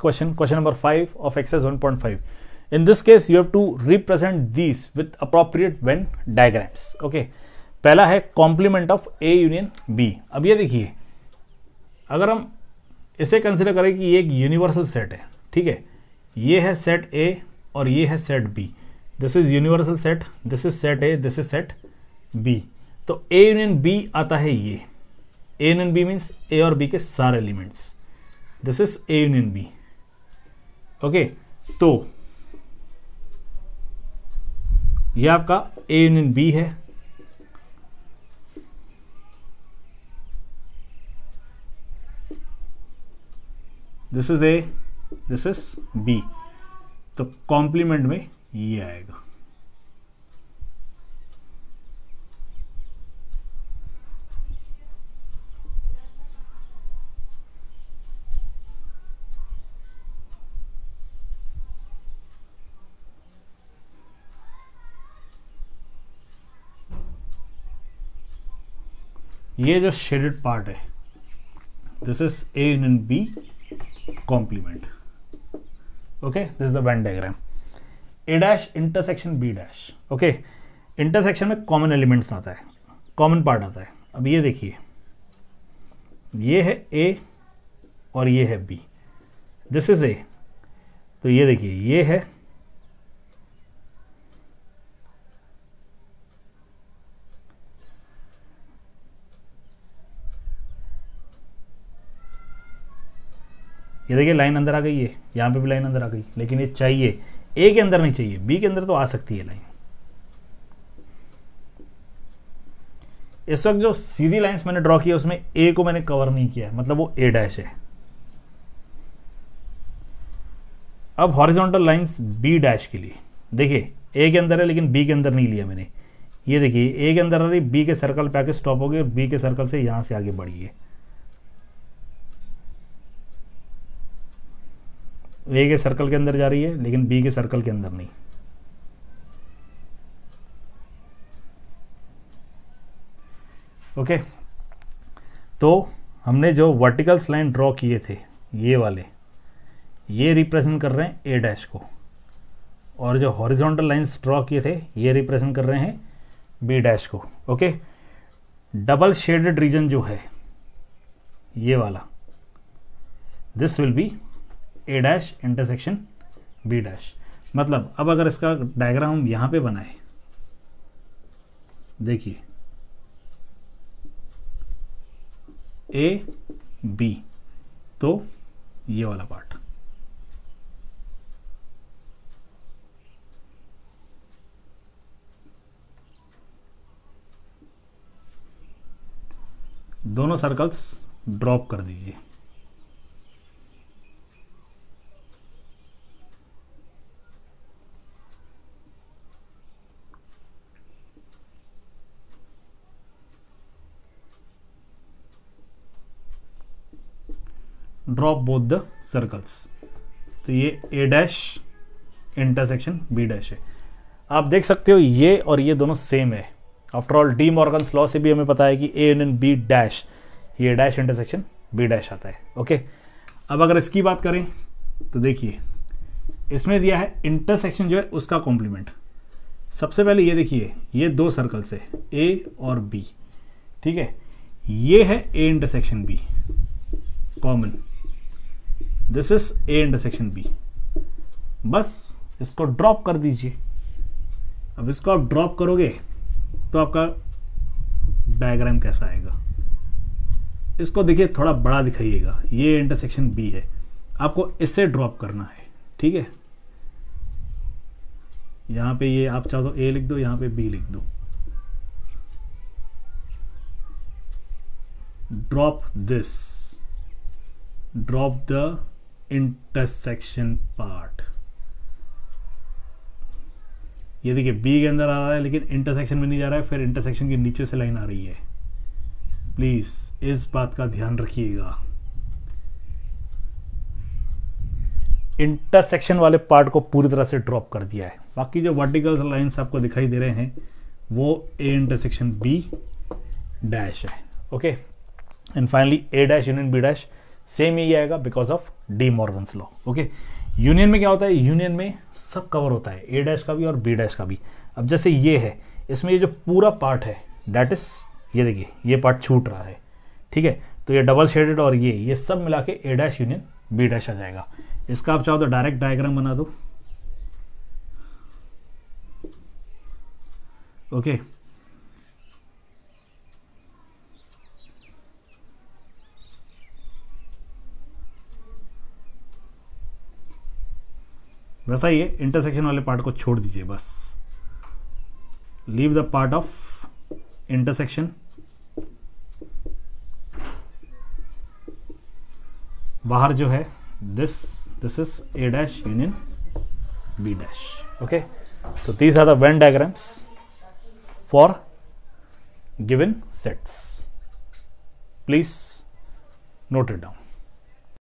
question number 5 of exercise 1.5. In this case you have to represent these with appropriate Venn diagrams. Okay, पहला है complement of A union B. अब ये देखिए, अगर हम इसे कंसिडर करें कि ये एक यूनिवर्सल सेट है, ठीक है, ये है सेट A और ये है set B. This is universal set, this is set A, this is set B. तो A यूनियन B आता है ये. A union B means A और B के सारे elements. This is A union B. Okay, तो ये आपका A यूनियन B है. This is A, this is B. तो कॉम्प्लीमेंट में ये आएगा. ये जो शेडेड पार्ट है, this is A union B complement. Okay, this is the Venn diagram. A dash intersection B dash. Okay, intersection में common elements आता है, कॉमन पार्ट आता है. अब ये देखिए, ये है A और ये है B. This is A. तो ये देखिए, ये है ये देखिए लाइन अंदर आ गई है, यहाँ पे भी लाइन अंदर आ गई, लेकिन ये चाहिए A के अंदर नहीं चाहिए, B के अंदर तो आ सकती है लाइन. इस वक्त जो सीधी लाइंस मैंने ड्रॉ किया उसमें A को मैंने कवर नहीं किया है, मतलब वो A डैश है. अब हॉरिजॉन्टल लाइंस B डैश के लिए देखिए, A के अंदर है लेकिन B के अंदर नहीं लिया मैंने. ये देखिए A के अंदर आ रही, B के सर्कल पे आके स्टॉप हो गए, B के सर्कल से यहां से आगे बढ़िए. A के सर्कल के अंदर जा रही है लेकिन B के सर्कल के अंदर नहीं. ओके, तो हमने जो वर्टिकल्स लाइन ड्रॉ किए थे ये वाले, ये रिप्रेजेंट कर रहे हैं A डैश को, और जो हॉरिजॉन्टल लाइंस ड्रॉ किए थे ये रिप्रेजेंट कर रहे हैं B डैश को. ओके, डबल शेडेड रीजन जो है ये वाला, this will be A dash intersection B dash. मतलब अब अगर इसका डायग्राम हम यहां पे बनाए, देखिए A B, तो ये वाला पार्ट, दोनों सर्कल्स ड्रॉप कर दीजिए. Drop both the circles. तो ये A dash intersection B dash है. आप देख सकते हो ये और ये दोनों सेम है. After all De Morgan's law से भी हमें पता है कि A यूनियन B डैश, ये डैश इंटरसेक्शन B डैश आता है. ओके, अब अगर इसकी बात करें तो देखिए, इसमें दिया है इंटरसेक्शन जो है उसका कॉम्प्लीमेंट. सबसे पहले ये देखिए, ये दो सर्कल्स है A और B, ठीक है. ये है A intersection B common, this is A intersection B. बस इसको ड्रॉप कर दीजिए. अब इसको आप ड्रॉप करोगे तो आपका डायग्राम कैसा आएगा, इसको देखिए थोड़ा बड़ा दिखाइएगा. ये इंटरसेक्शन B है, आपको इससे ड्रॉप करना है, ठीक है. यहां पे ये आप चाहो तो A लिख दो, यहां पे B लिख दो. Drop this, drop the intersection part. ये देखिए B के अंदर आ रहा है लेकिन इंटरसेक्शन में नहीं जा रहा है, फिर इंटरसेक्शन के नीचे से लाइन आ रही है. प्लीज इस बात का ध्यान रखिएगा. इंटरसेक्शन वाले पार्ट को पूरी तरह से ड्रॉप कर दिया है. बाकी जो वर्टिकल लाइंस आपको दिखाई दे रहे हैं वो A इंटरसेक्शन B डैश है. Okay, and finally A dash union B dash same ही आएगा because of De Morgan's law. Okay, union में क्या होता है, यूनियन में सब कवर होता है, ए डैश का भी और बी डैश का भी। अब जैसे ये है, इसमें ये जो पूरा पार्ट है दैट इज, ये देखिए ये पार्ट छूट रहा है, ठीक है, तो ये डबल शेडेड और ये सब मिला के A dash union B dash आ जाएगा। इसका आप चाहो तो डायरेक्ट डायग्राम बना दो। ओके, वैसा ही है, इंटरसेक्शन वाले पार्ट को छोड़ दीजिए बस, leave the part of intersection. बाहर जो है this is A dash union B dash. Okay, so these are the Venn diagrams for given sets. Please note it down.